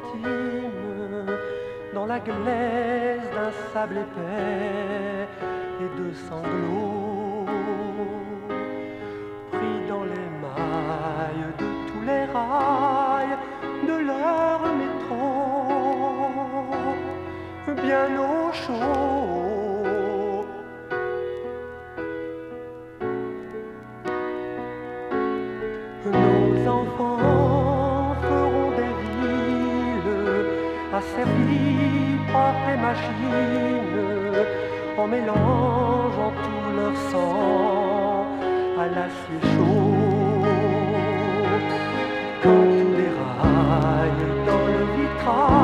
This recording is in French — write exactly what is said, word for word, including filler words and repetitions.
intime, dans la glaise d'un sable épais et de sanglots, pris dans les mailles de tous les rails de leur métro, bien au chaud. Nos enfants feront des villes asservies par les machines, en mélangeant tout leur sang à l'acier chaud. Quand tout déraille dans le vitrail,